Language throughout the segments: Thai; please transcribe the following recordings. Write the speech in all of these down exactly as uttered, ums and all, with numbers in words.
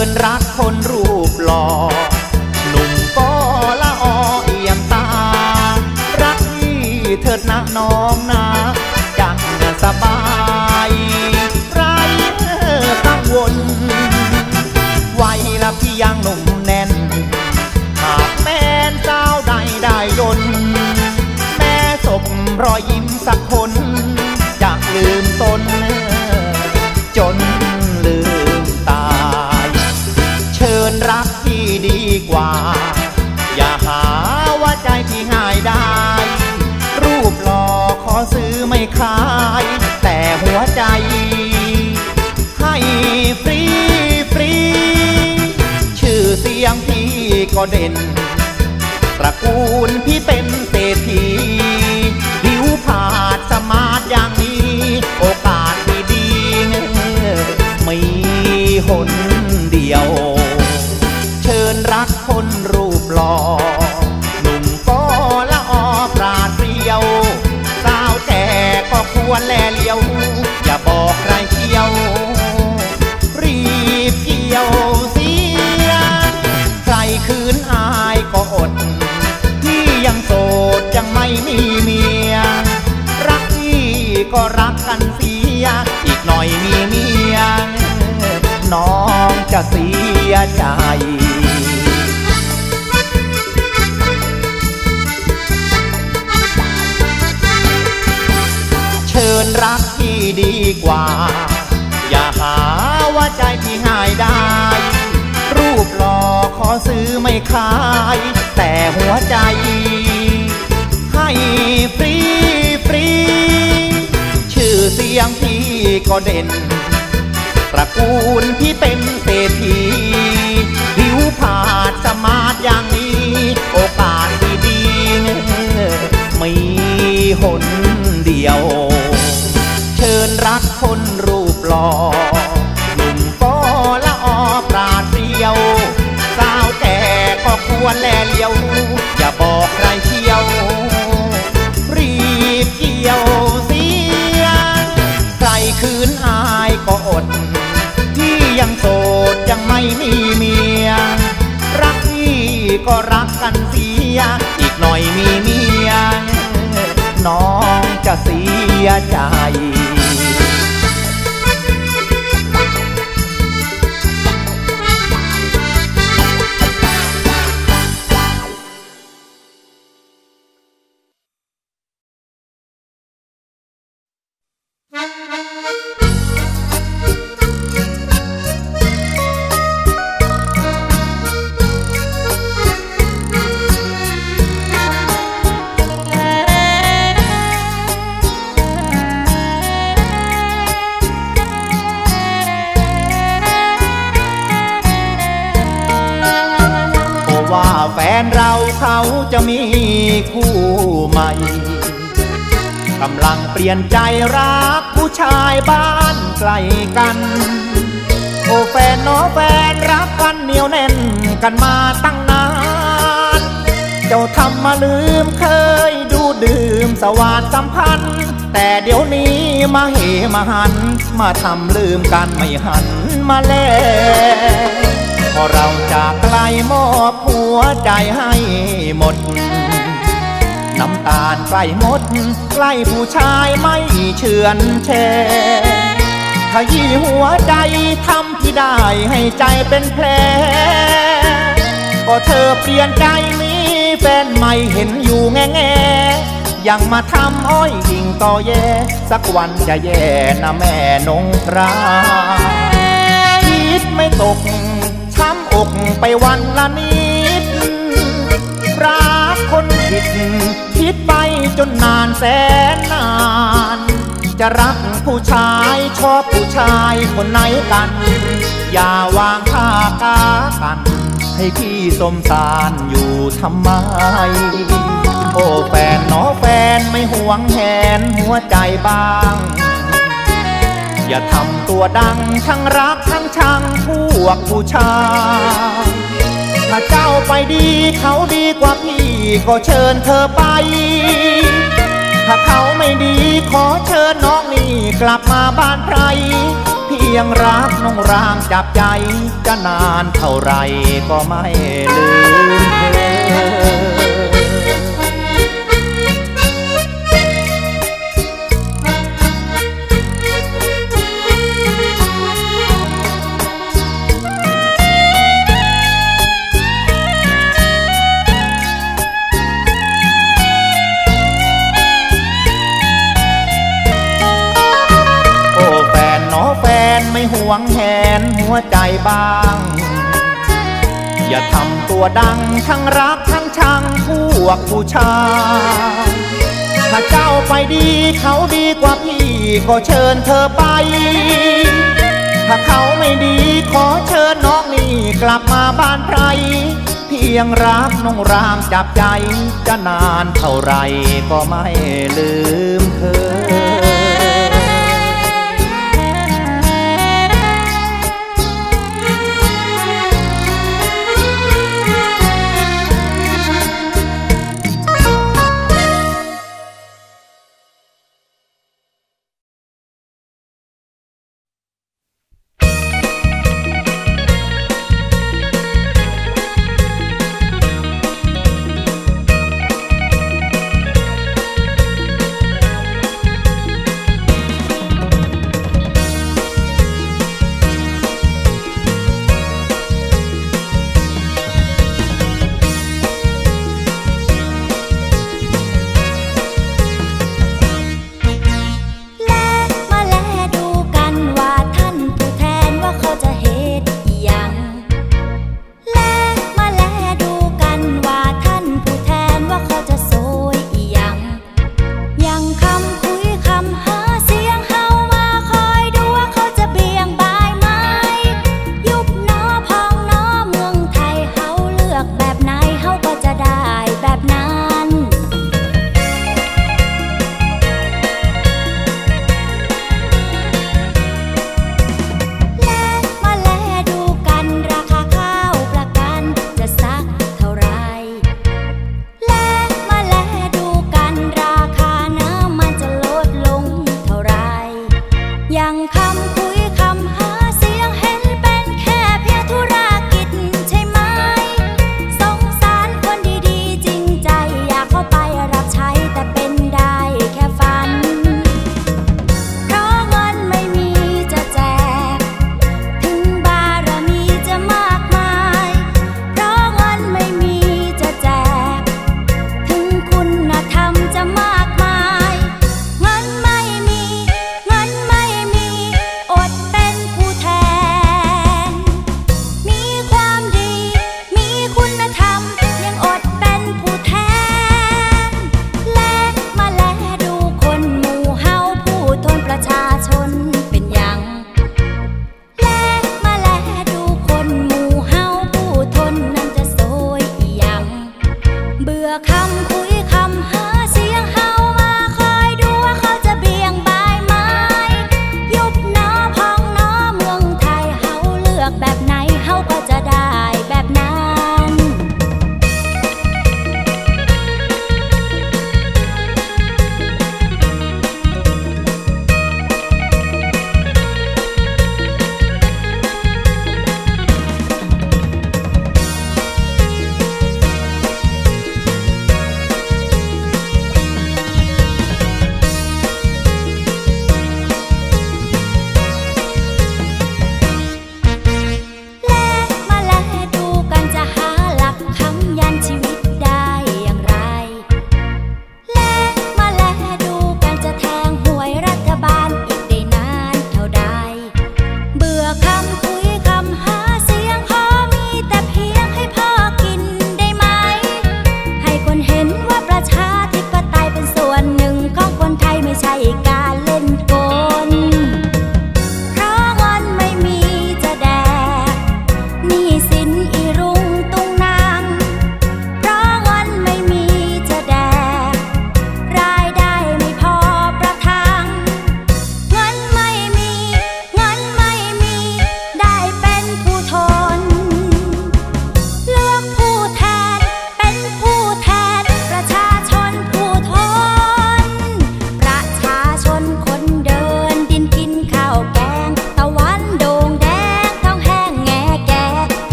ญรักคนรูปหล่อหนุ่มก็ละอเอี่ยมตารักพี่เถิดนะน้องนะจักสบายไรกังวลวัยละพี่ยังหนุ่มแน่นหากแม่นสาวใดได้ยนแม่ศพรอยยิ้มสักคนจะลืมตนจนลืมตายเชิญรักพี่ดีกว่าอย่าหาว่าใจพี่ง่ายได้รูปหล่อขอซื้อไม่ขายแต่หัวใจให้ฟรีฟรีชื่อเสียงพี่ก็เด่นตระกูลพี่เป็นเศรษฐีผิวผาดสมาร์ทอย่างนี้โอกาสดีๆมีหนเดียวเชิญรักคนรูปหล่อหนุ่มก็ละอปราดเปรียวสาวแก่ก็ควรแลเลี้ยวอย่าบอกใครเที่ยวรีบเกี่ยวเสียใครคืนอายก็อดที่ยังโสดยังไม่มีเมียรักพี่ก็รักกันเสียอีกหน่อยมีเมียน้องจะเสียใจเชิญรักพี่ดีกว่าอย่าหาว่าใจพี่ง่ายได้รูปหล่อขอซื้อไม่ขายแต่หัวใจให้ฟรีฟรีชื่อเสียงพี่ก็เด่นตระกูลพี่เป็นเศรษฐีผิวผาดสมาร์ทอย่างนี้โอกาสดีๆมีหนเดียวเชิญรักคนรูปหล่อหนุ่มก็ละอปราดเปรียวสาวแก่ก็ควรแลเลี้ยวอย่าบอกใครเที่ยวรีบเกี่ยวเสียใครคืนอายก็อดที่ยังโสดยังไม่มีเมียรักพี่ก็รักกันเสียอีกหน่อยมีเมียน้องจะเสียใจว่าแฟนเราเขาจะมีคู่ใหม่กำลังเปลี่ยนใจรักผู้ชายบ้านไกลกันโอ้แฟนน้อแฟนรักกันเหนียวแน่นกันมาตั้งนานเจ้าทำมาลืมเคยดูดื่มสวาสสัมพันธ์แต่เดี๋ยวนี้มาเหมาหันมาทำลืมกันไม่หันมาแลพอเราจากไกลมอบหัวใจให้หมดน้ำตาลใกล้หมดใกล้ผู้ชายไม่เฉือนแช่ขยี้หัวใจทำที่ได้ให้ใจเป็นแผลก็เธอเปลี่ยนใจมีแฟนใหม่เห็นอยู่แง่แง่ยังมาทำอ้อยยิงต่อแย่สักวันจะแย่นะแม่นงคราคิดไม่ตกช้ำอกไปวันละนิดรักคนผิดคิดไปจนนานแสนนานจะรักผู้ชายชอบผู้ชายคนไหนกันอย่าวางค่ากากันให้พี่สมสารอยู่ทำไมโอ้แฟนน้อแฟนไม่หวงแหนหัวใจบ้างอย่าทำตัวดังทั้งรักทั้งชังพวกผู้ชายถ้าเจ้าไปดีเขาดีกว่าพี่ก็เชิญเธอไปถ้าเขาไม่ดีขอเชิญน้องนี่กลับมาบ้านไพรพี่ยังรักน้องรามจับใจจะนานเท่าไรก็ไม่ลืมเธอไม่หวงแหนหัวใจบ้างอย่าทำตัวดังทั้งรักทั้งชังพวกผู้ชายถ้าเจ้าไปดีเขาดีกว่าพี่ก็เชิญเธอไปถ้าเขาไม่ดีขอเชิญน้องนี่กลับมาบ้านไพรเพียงรักน้องรามจับใจจะนานเท่าไรก็ไม่ลืมเธอ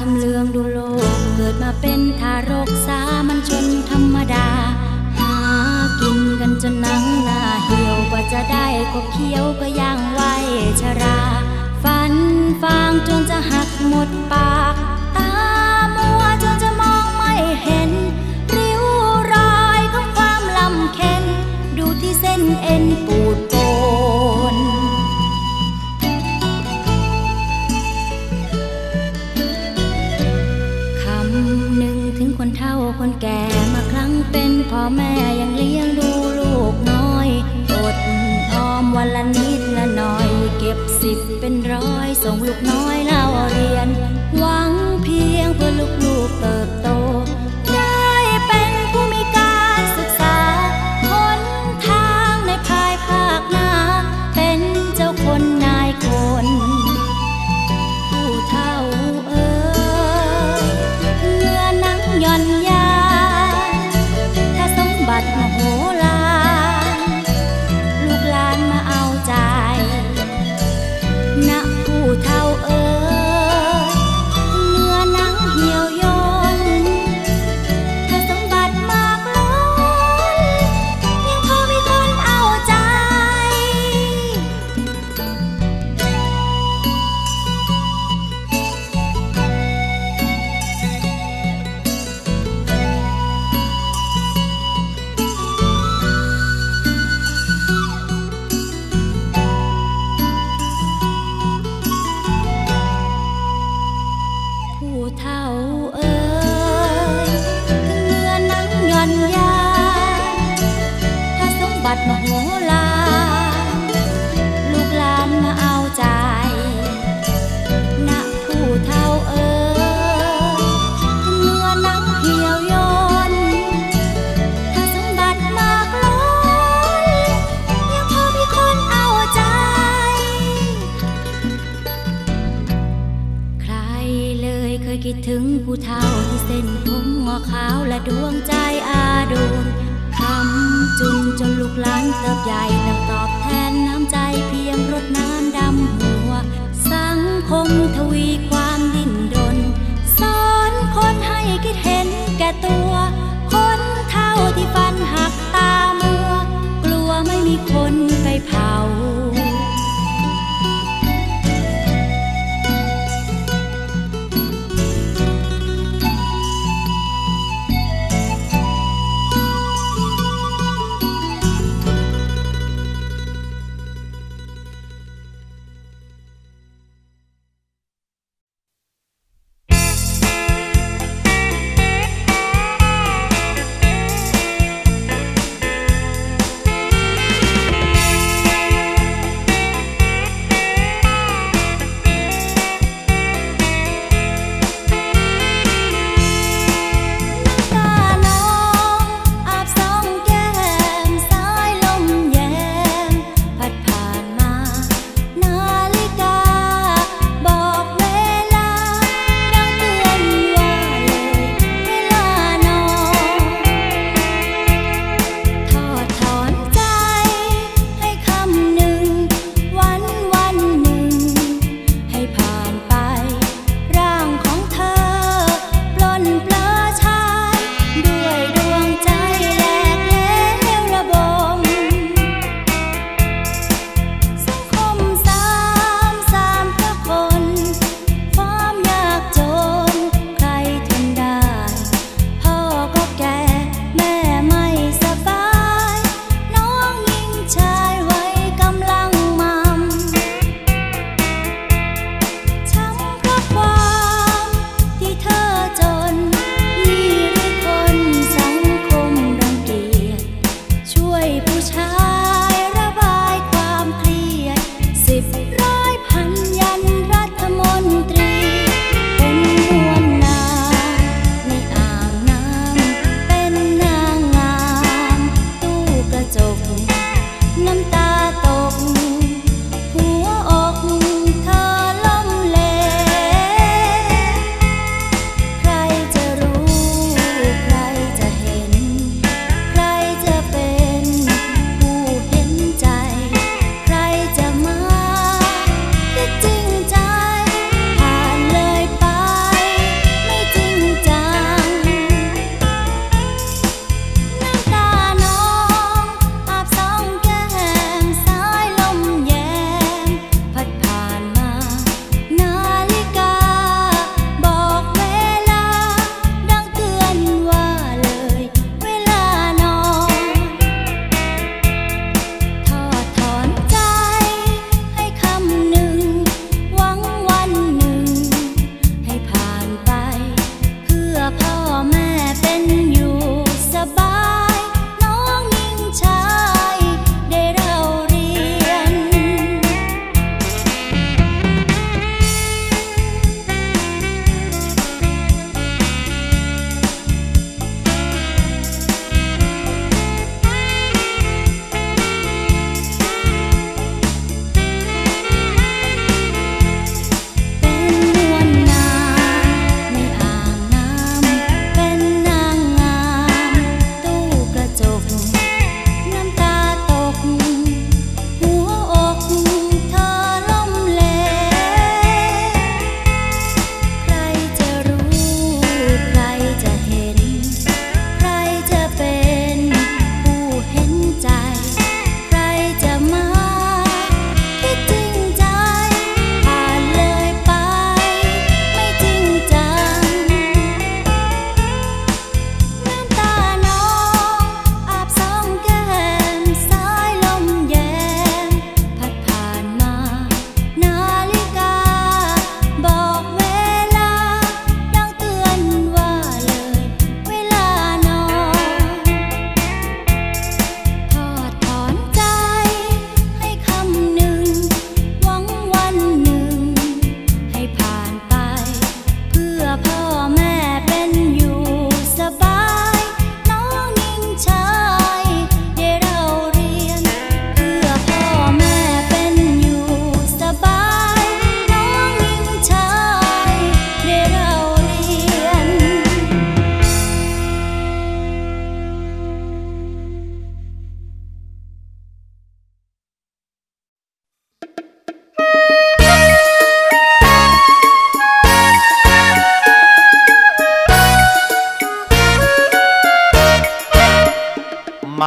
ำเลืองดูโลกเกิดมาเป็นทารกสามัญชนธรรมดาหากินกันจนหนังหน้าเหี่ยวกว่าจะได้คบเคี้ยวก็ย่างไว้ชราฝันฟางจนจะหักหมดปากตามัวจนจะมองไม่เห็นริ้วรอยของความลำเค็ญดูที่เส้นเอ็นปูดโปนคำหนึ่งถึงคนเฒ่าคนแก่มาครั้งเป็นพ่อแม่ยังเลี้ยงดูลูกน้อยอดออมวันละนิดละหน่อยเก็บสิบเป็นร้อยส่งลูกน้อยเล่าเรียนหวังเพียงเพื่อลูกๆเติบโตได้เป็นผู้มีการศึกษาหนทางในภายภาคหน้าเป็นเจ้าคนนายคนผู้เฒ่าเอ่ยเงื่อนังย่อนยานถ้าสมบัติมโหฬารลูกหลานมาเอาใจณผู้เฒ่าเอ่ยเนื้อหนังเหี่ยวย่นถ้าสมบัติมากล้นยังพอมีคนเอาใจผู้เฒ่าเอ่ยถึงเนื้อหนังย่อนยานถ้าสมบัติมโหฬารลูกหลานมาเอาใจณผู้เฒ่าเอ่ยถึงเนื้อหนังเหี่ยวย่นถ้าสมบัติมากล้นยังพอมีคนเอาใจใครเลยเคยคิดถึงผู้เฒ่าที่เส้นผมงอขาวและดวงใจอาดูลคำจุนจนลูกหลานเติบใหญ่ต้องตอบแทนน้ำใจเพียงรดน้ำดำหัวสังคมทวีความดิ้นรนสอนคนให้คิดเห็นแก่ตัวคนเฒ่าที่ฟันหักตามัวกลัวไม่มีคนไปเผา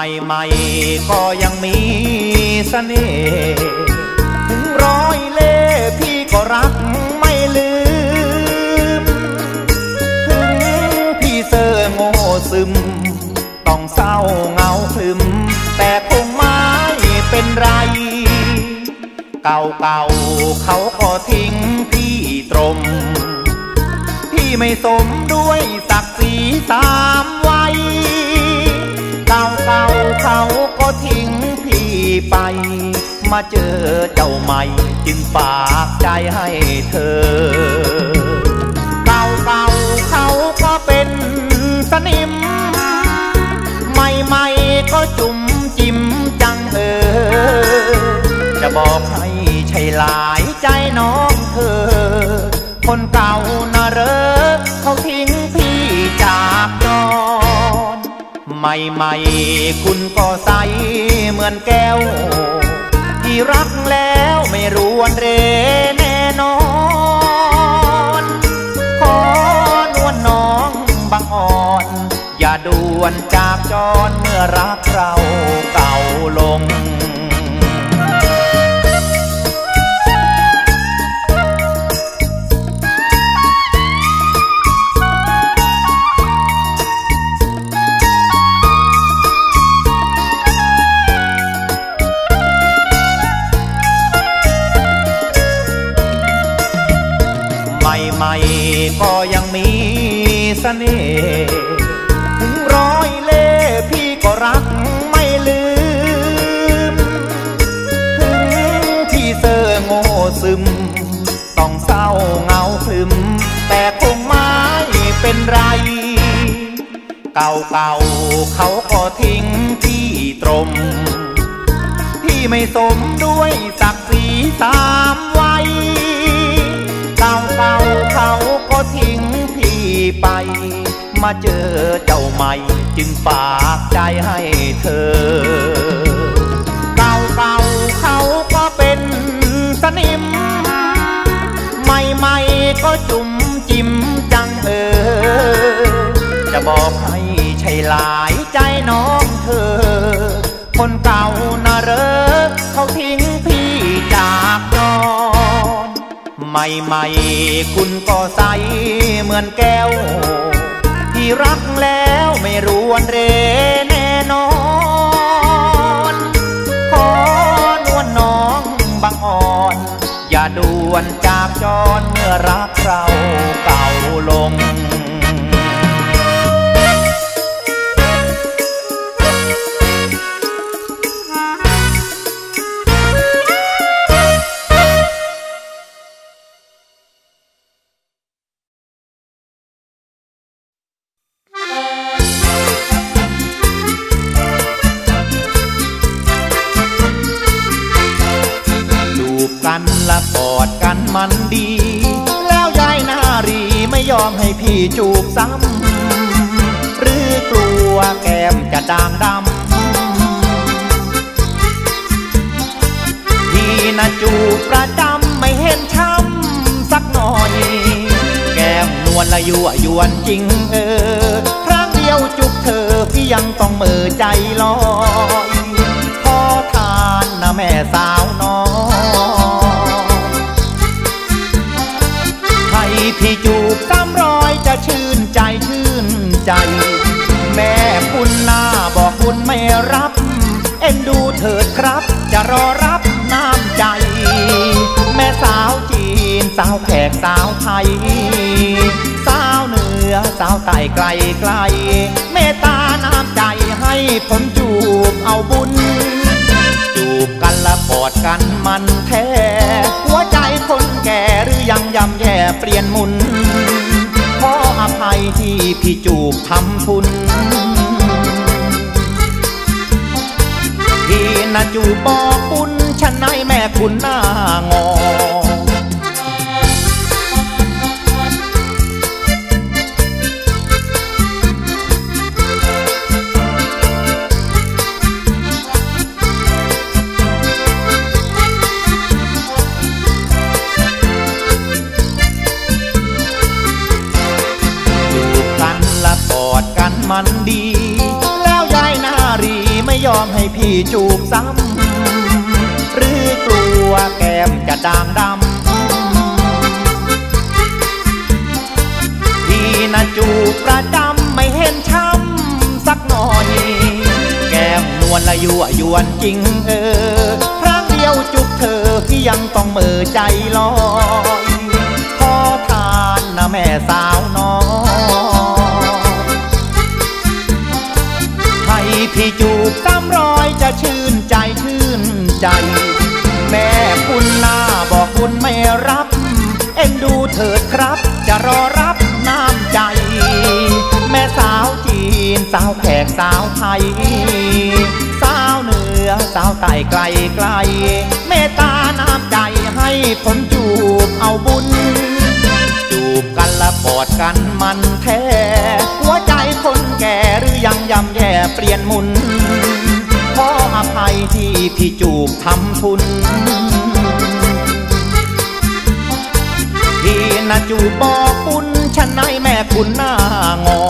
ใหม่ๆก็ยังมีเสน่ห์ถึงร้อยเล่พี่ก็รักไม่ลืมถึงพี่เซอร์โง่ซึมต้องเศร้าเงาคลึมแต่คงไม่เป็นไรเก่าๆเขาก็ทิ้งพี่ตรมพี่ไม่สมด้วยศักดิ์ศรีสามวัยเก่าๆเขาก็ทิ้งพี่ไปมาเจอเจ้าใหม่จึงฝากใจให้เธอเก่าๆเขาก็เป็นสนิมใหม่ๆก็จุ่มจิ้มจังเออจะบอกให้ใช่หลายใจน้องเธอคนเก่าน่ะเรอเขาทิ้งพี่จากจรใหม่ๆคุณก็ใสเหมือนแก้วที่รักแล้วไม่รวนเรแน่นอนขอนวลน้องบางอ่อนอย่าด่วนจากจรเมื่อรักเราเก่าลงใหม่ๆก็ยังมีเสน่ห์ถึงร้อยเล่พี่ก็รักไม่ลืมถึงพี่เซอร์โง่ซึมต้องเศร้าเงาคลึมแต่คงไม่เป็นไรเก่าๆเขาก็ทิ้งพี่ตรมพี่ไม่สมด้วยศักดิ์ศรีสามวัยเก่าๆเขาก็ทิ้งพี่ไปมาเจอเจ้าใหม่จึงฝากใจให้เธอเก่าๆเขาก็เป็นสนิมใหม่ๆก็จุ่มจิ้มจังเออจะบอกให้ใช่หลายใจน้องเธอคนเก่าน่ะเรอเขาทิ้งพี่จากจรใหม่ๆคุณก็ใสเหมือนแก้วที่รักแล้วไม่รวนเรแน่นอนขอนวลน้องบางอ่อนอย่าด่วนจากจรเมื่อรักเราเก่าลงกันละกอดกันมันดีแล้วยายนารีไม่ยอมให้พี่จูบซ้ำหรือกลัวแก้มจะด่างดำพี่น่ะจูบประจำไม่เห็นช้ำสักหน่อยแก้มนวลละยั่วยวนจริงเออครั้งเดียวจุบเธอพี่ยังต้องมือใจลอยขอทานนะแม่สาวน้อยพี่จูบสามร้อยจะชื่นใจชื่นใจแม่คุณหน้าบอกคุณไม่รับเอ็นดูเถิดครับจะรอรับน้ำใจแม่สาวจีนสาวแขกสาวไทยสาวเหนือสาวใต้ไกลไกลเมตตาน้ำใจให้ผมจูบเอาบุญจูบกันละกอดกันมันแท้หัวใจคนแก่หรือยังยำแย่เปลี่ยนมุนขออภัยที่พี่จูบทำทุนพี่น่ะจูบบอกบุญฉันให้แม่คุณหน้างอมันดีแล้วยายนารีไม่จูบซ้ำหรือกลัวแก้มจะด่างดำพี่น่ะจูบประจำไม่เห็นช้ำสักหน่อยแก้มนวลละยั่วยวนจริงเออครั้งเดียวจุบเธอพี่ยังต้องเมื่อใจลอยขอทานนะแม่สาวน้อยให้พี่จูบตามรอยจะชื่นใจชื่นใจแม่คุณหน้าบอกคุณไม่รับเอ็นดูเถิดครับจะรอรับน้ำใจแม่สาวจีนสาวแขกสาวไทยสาวเหนือสาวใต้ไกลไกลเมตตาน้ำใจให้ผมจูบเอาบุญจูบกันละกอดกันมันแท้หัวใจคนแก่หรือยังยำแย่เปลี่ยนมุนขออภัยที่พี่จูบทำทุนพี่น่ะจูบบอกปุ้นฉันในแม่คุณหน้างอ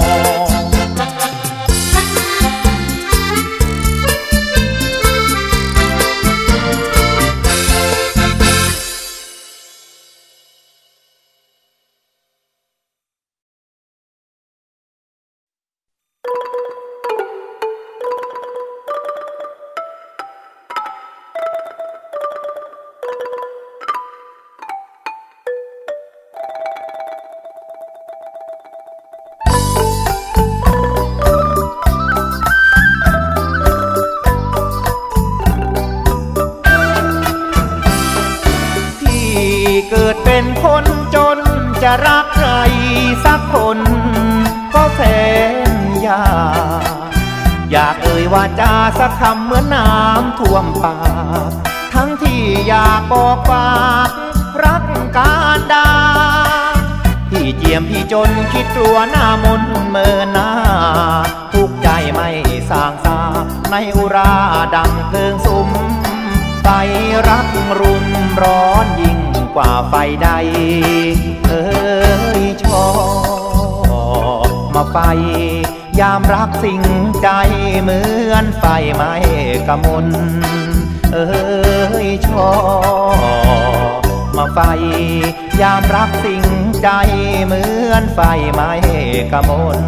เกิดเป็นคนจนจะรักใครสักคนก็แสนยากอยากเอ่ยว่าจาสักคำเหมือนน้ำท่วมปากทั้งที่อยากบอกฝากรักการดาพี่เจียมพี่จนคิดกลัวหน้ามนเมินหน้าทุกใจไม่สร้างสาในอุราดังเพลิงสุมไฟรักรุมร้อนยิ่งกว่าไฟใดเอ้ยชอบมาไฟยามรักสิ่งใจเหมือนไฟไหม้กะมนเอ้ยชอบมาไฟยามรักสิ่งใจเหมือนไฟไหม้กะมน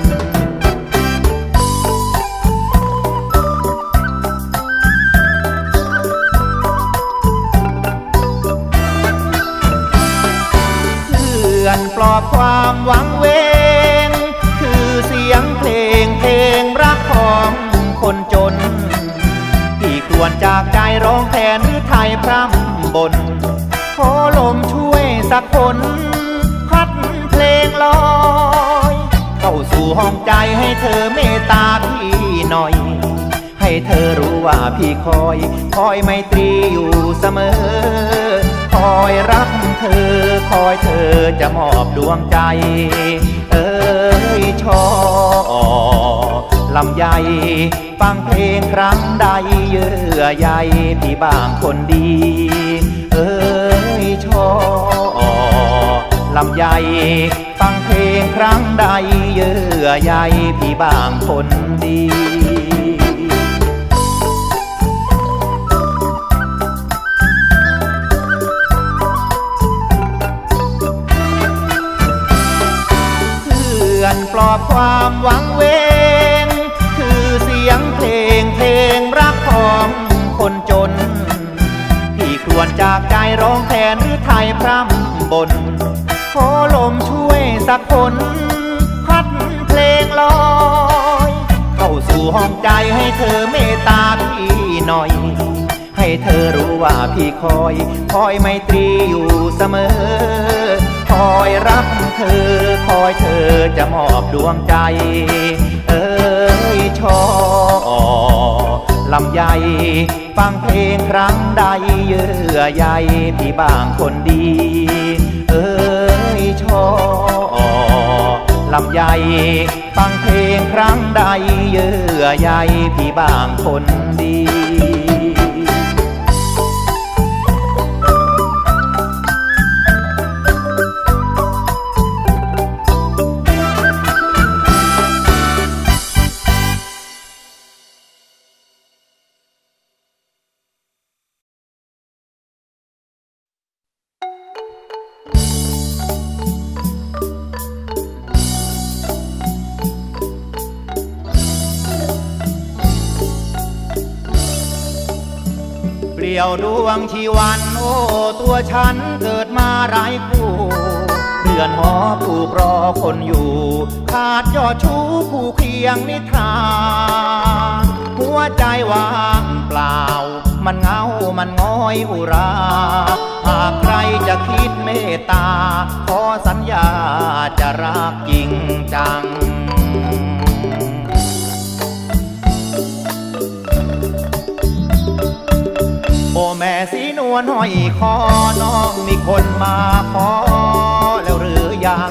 ปลอบความหวังเวงคือเสียงเพลงเพลงรักของคนจนที่ควรจากใจร้องแทนหรือไทยพร่ำบนขอลมช่วยสักคนพัดเพลงลอยเข้าสู่ห้องใจให้เธอเมตตาพี่หน่อยให้เธอรู้ว่าพี่คอยคอยไมตรีอยู่เสมอคอยรักเธอคอยเธอจะมอบดวงใจเอ้ยชอลำใหญ่ฟังเพลงครั้งใดเยื่อใยพี่บางคนดีเอ้ยชอลำใหญ่ฟังเพลงครั้งใดเยื่อใยพี่บางคนดีปลอบความหวังเวงคือเสียงเพลงเพลงรักของคนจนที่ควรจากใจร้องแทนหรือไทยพร่ำบนขอลมช่วยสักคนพัดเพลงลอยเข้าสู่ห้องใจให้เธอเมตตาพี่หน่อยให้เธอรู้ว่าพี่คอยคอยไมตรีอยู่เสมอคอยรักเธอคอยเธอจะมอบดวงใจเอ้ยชอลำใหญ่ฟังเพลงครั้งใดเยื่อใยพี่บางคนดีเอ้ยชอลำใหญ่ฟังเพลงครั้งใดเยื่อใยพี่บางคนดียวดวงชีวันโอ้ตัวฉันเกิดมาไร้คู่เรือนหอปลูกรอคนอยู่ขาดยอดชู้ผู้เคียงนิทานหัวใจว่างเปล่ามันเงามันง้อยอุราหากใครจะคิดเมตตาขอสัญญาจะรักจริงจังโอ้แม่สีนวลห้อยคอน้องมีคนมาขอแล้วหรือยัง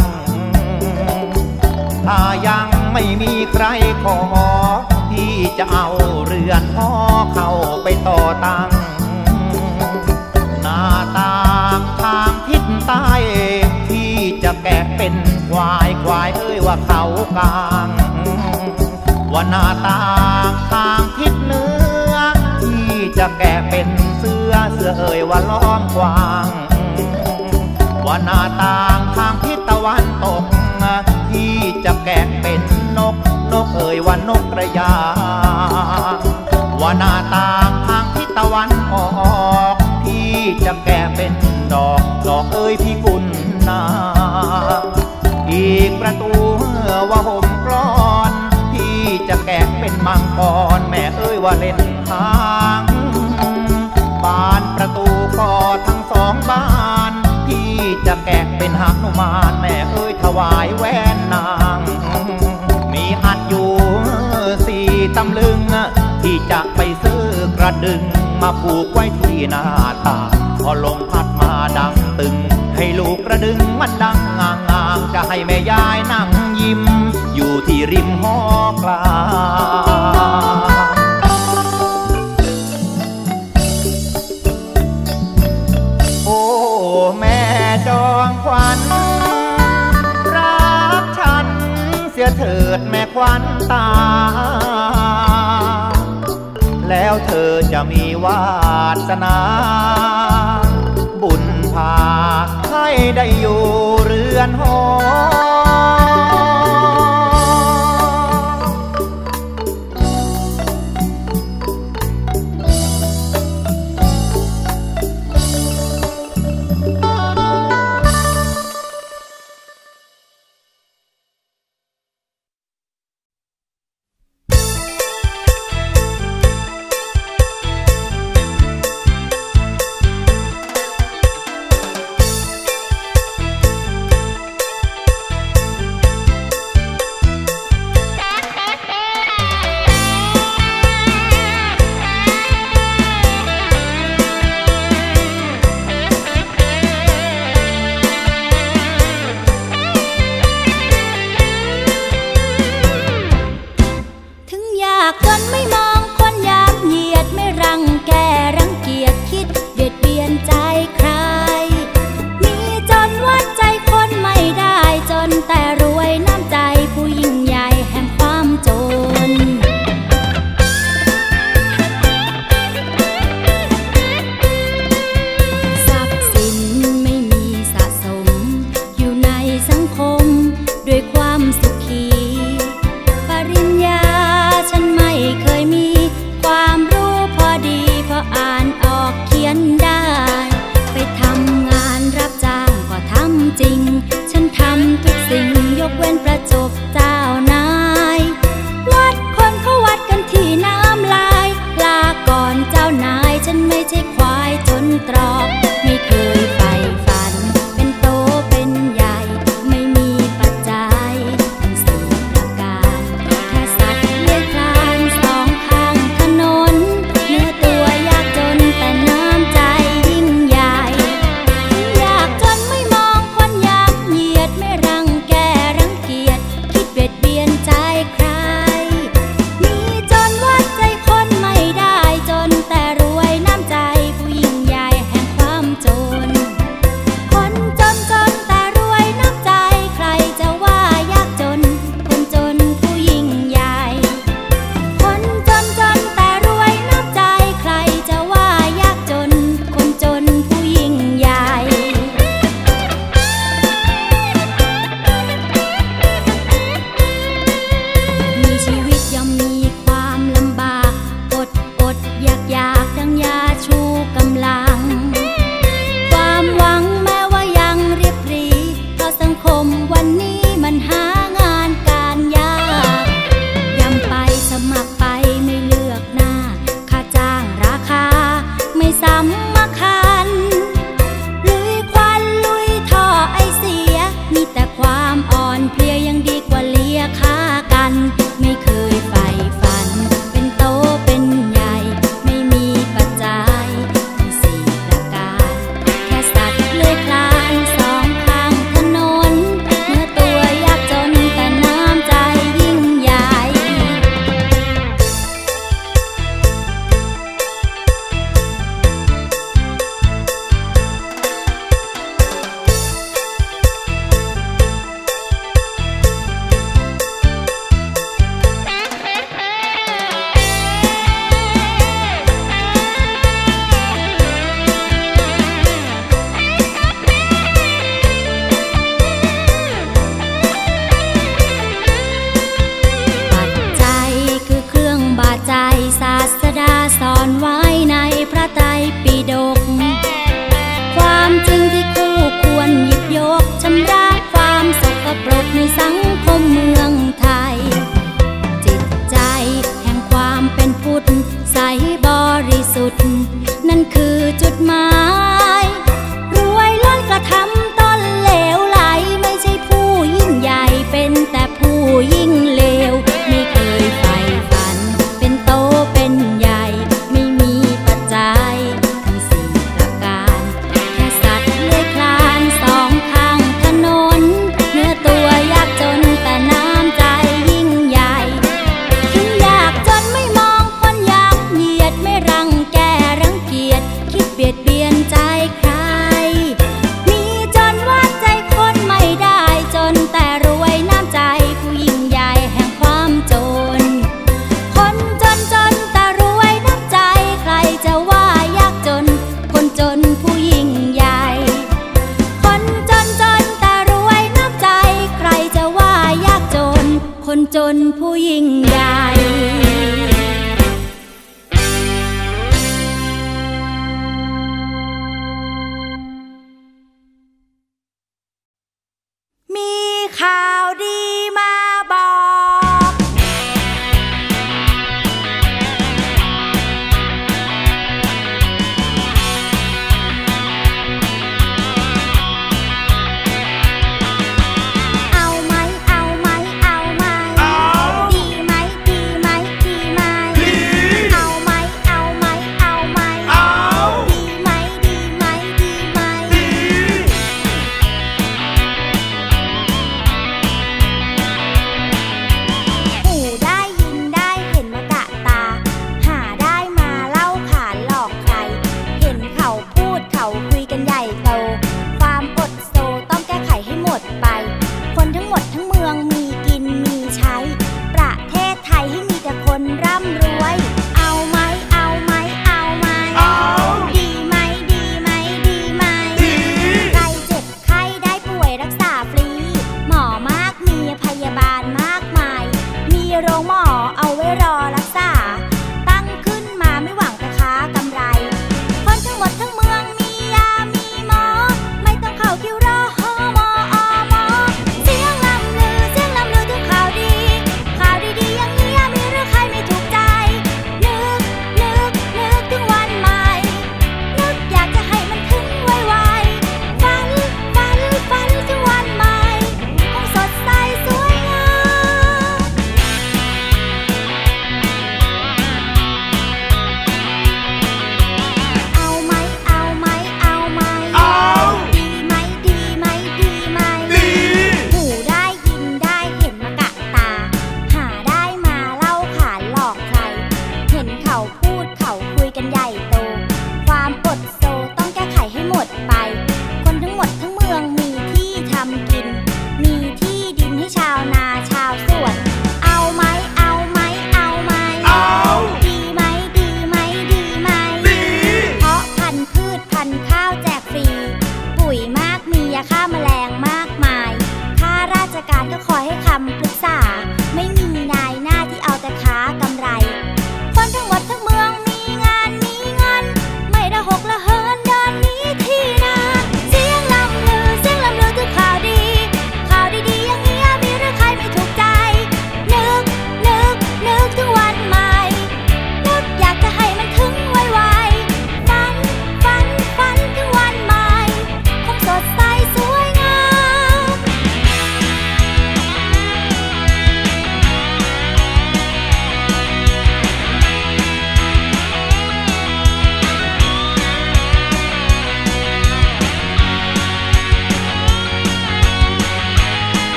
ถ้ายังไม่มีใครขอพี่จะเอาเรือนพ่อเข้าไปต่อตังหน้าต่างทางทิศใต้พี่จะแกะเป็นควายควายเอ้ยว่าเขากลางว่าหน้าต่างทางทิศเหนือพี่จะแกะเป็นเสือเสือเอ่ยว่าล้อมกว้างว่าหน้าต่างทางทิศตะวันตกพี่จะแกะเป็นนกนกเอ่ยว่านกกระยางว่าหน้าต่างทางทิศตะวันออกพี่จะแกะเป็นดอกดอกเอ่ยพี่กุลนาอีกประตูว่าห่มกลอนพี่จะแกะเป็นมังกรแม่เอ้ยว่าเล่นหางบานประตูก็ทั้งสองบานพี่จะแกะเป็นหนุมานแม่เอ้ยถวายแหวนนางมีหัดอยู่สี่ตำลึงที่จะไปซื้อกระดึงมาผูกไว้ที่หน้าต่างพอลมพัดมาดังตึงให้ลูกกระดึงมันดังงางงจะให้แม่ยายนั่งยิ้มอยู่ที่ริมหอกลางโอ้แม่จองขวัญรักฉันเสียเถิดแม่ขวัญตาแล้วเธอจะมีวาสนาบุญพาให้ได้อยู่เรือนหอจนผู้ยิ่งใหญ่